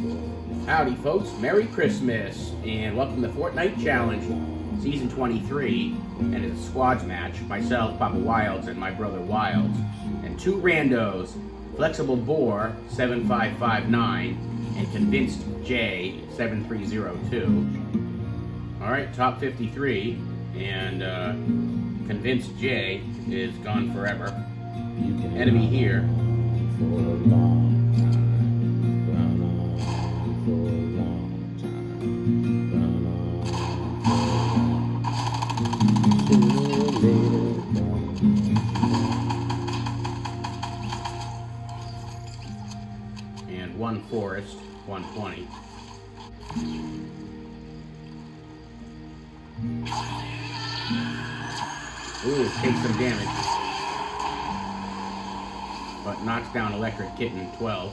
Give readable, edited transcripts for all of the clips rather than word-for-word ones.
Howdy folks, Merry Christmas, and welcome to Fortnite Challenge, Season 23, and it's a squads match, myself, Papa Wilds, and my brother Wilds, and two randos, Flexible Boar, 7559, and Convinced J, 7302. Alright, top 53, and Convinced J is gone forever. Enemy here. And one forest, 120. Ooh, takes some damage. But knocks down Electric Kitten, 12.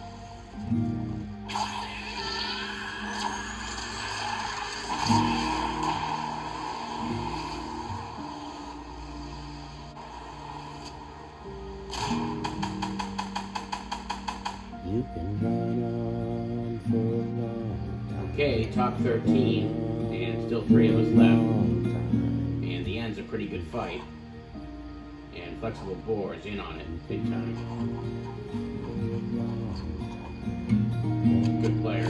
You can run on for a long time. Okay, top 13, and still 3 of us left. And the end's a pretty good fight. And Flexible Boar is in on it, big time. Good player.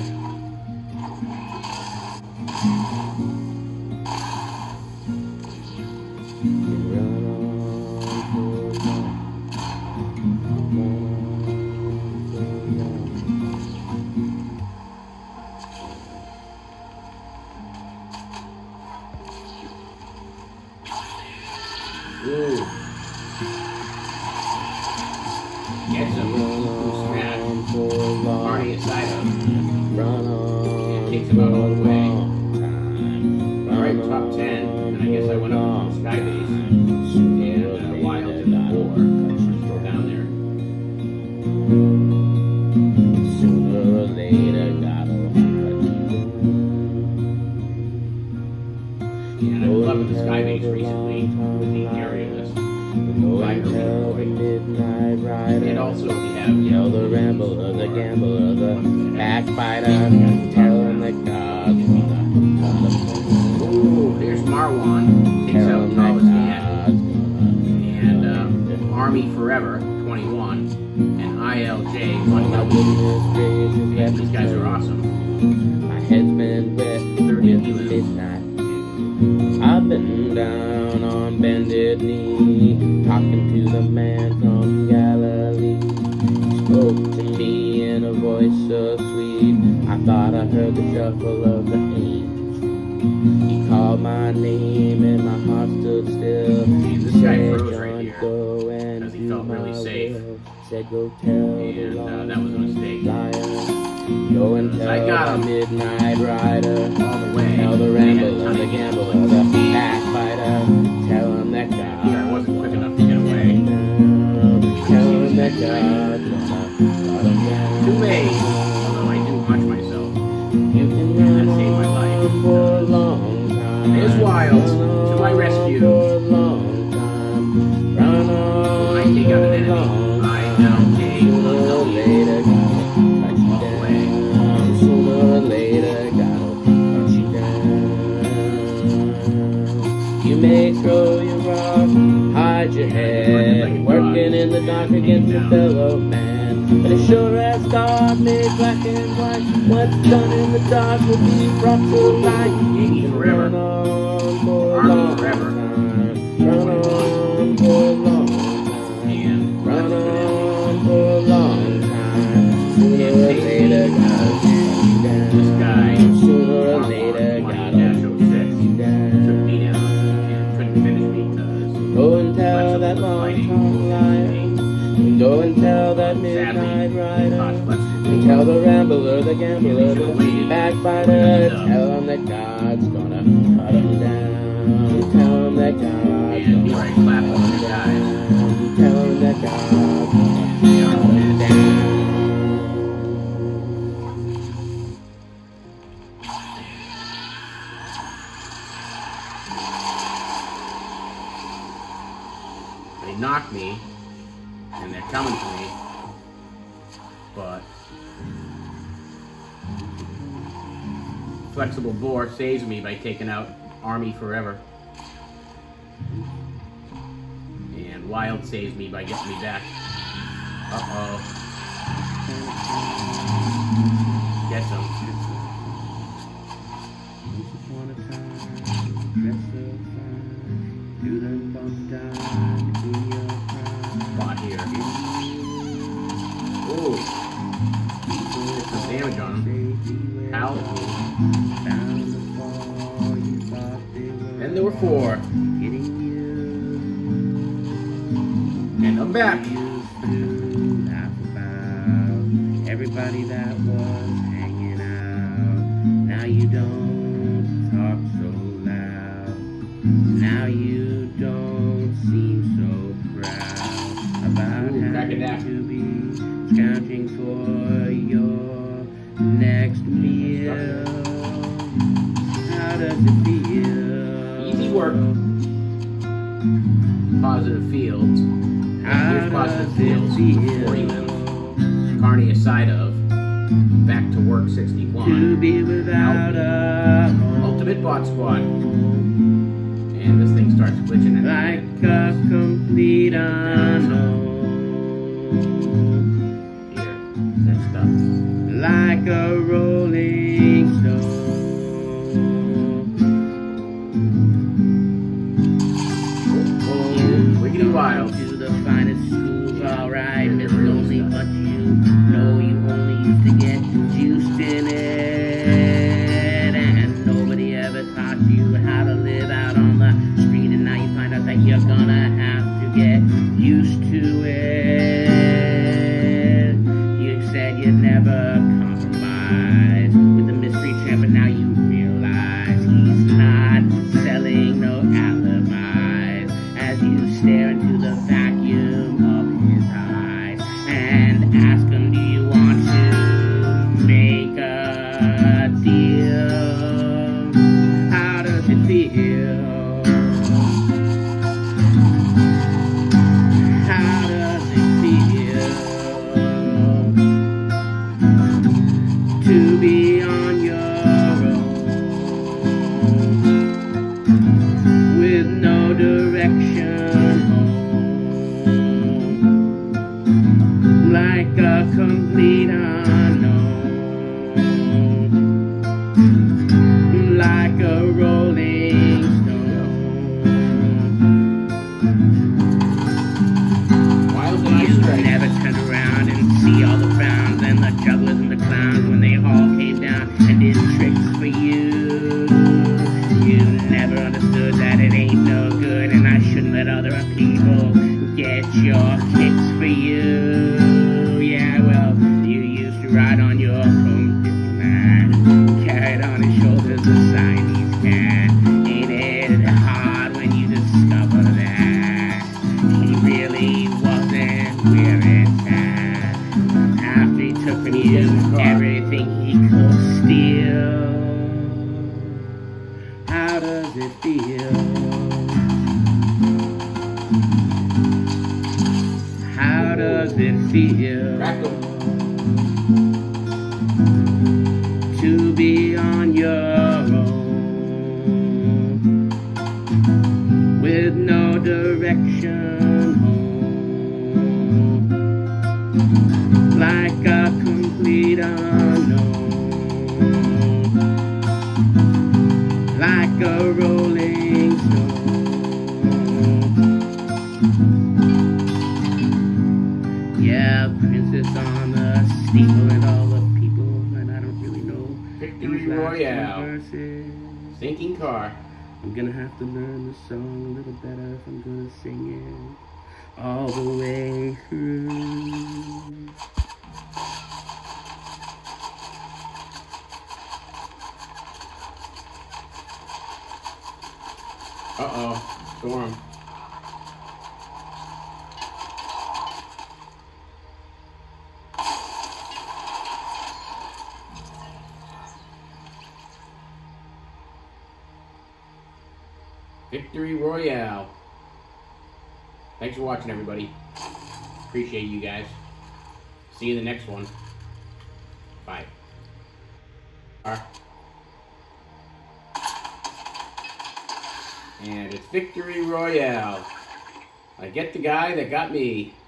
Ooh. Gets him. Smash. Party aside of him. And takes him out all the way. Alright, top 10. And I guess I went up to the sky base. And Wilds in the Boar. Still down there. Sooner or later, gotta And I've been loving the sky base recently with the area list. midnight rider. And also we have Yell the rambler, the gambler, the backbiter. Tell him the gods. Ooh, there's Marwan. Takes out Poliscan. And Army Forever, 21. And ILJ, 1W. And these guys are awesome. My head's been wet 30 with kilos. midnight. I've been down on bended knee, talking to the man from Galilee. He spoke to me in a voice so sweet, I thought I heard the shuffle of the angels. He called my name and my heart stood still. He This guy said, froze right "John, here go and because he do felt really my safe." will." Said, "Go tell the And that was a mistake. liar. Go and I tell got the him. midnight rider." All the way. Tell the And rambler, the gambler, the backbiter. Tell him that Here, I God. wasn't quick enough to get away. Tell him that God. Too late. Although I do watch myself. You can That run saved my life. on for a long time. There's Wilds to my rescue. For a long time. Run on I take out an for a enemy. long I now take Sooner or later, gotta cut you all the way. down. Sooner or later, gotta cut you down. You may throw your rock, hide your head, working in the dark against your fellow man. But as sure as God made black and white, what's done in the dark will be brought to light. Army Forever. Run on for a Army long Forever. time. Run on for a long time. And Run on for a long time. Sooner or later, gotta cut you down. this guy, Sooner or Marwan, later, 20-06, gotta took cut you me down. down and couldn't finish me because Go and tell that long-tongued liar. Go and tell that midnight rider. And tell the rambler, the gambler, the backbiter. Tell him that God's gonna cut him down. Tell him that God's And gonna here I clap on the guy. tell him that God's gonna cut him down. They knocked me, and they're coming for me, but Flexible Boar saves me by taking out Army Forever. And Wild saves me by getting me back. Uh-oh. Gets him. Spot here. Ooh. Get some damage on him. Paladin. And there were 4. And I'm back. Everybody that was hanging out. Now you don't talk so loud. Now you don't seem so proud about having to be scrounging for your next meal. How does it feel? Easy work. Positive Fields. Here's Positive Fields. 40 limbs. Carney aside of. Back to Work 61. To be without a Ultimate Bot Squad. And this thing starts glitching at like a complete unknown. Here, that stuff. Like a rolling stone. Wiggity Wild. To the finest schools, alright, Miss Lonely, but you know you only used to get juiced in it. And nobody ever taught you how to live out on the street, and now you find out that you're gonna have to get used to it. You said you'd never compromise with the mystery tramp, but now you realize he's not selling no alibis as you stare into the vacuum of his eyes and ask him, do you want to make a deal? How does it feel? How does it feel to be on your own with no direction home, like a complete unknown, like a rolling stone? Wild and You Ice Strike. never turned around and see all the frowns and the jugglers and the clowns when they all came down and did tricks for you. You never understood that it ain't no good, and I shouldn't let other people get your kicks for you. Yeah, well, you used to ride on your home man, carried on his shoulders a Siamese cat. Ain't it hard when you discover that he really wasn't where it's at? After he took from you everything he could steal. How does it feel? How does it feel Crack 'em. to be on your own with no direction home, like a complete unknown, like a rolling stone? Yeah, princess on the steeple and all the people, and I don't really know Victory these last Royale. verses. Sinking car. I'm gonna have to learn the song a little better if I'm gonna sing it all the way through. Uh-oh. Storm. Victory Royale. Thanks for watching, everybody. Appreciate you guys. See you in the next one. Bye. And it's Victory Royale. I get the guy that got me.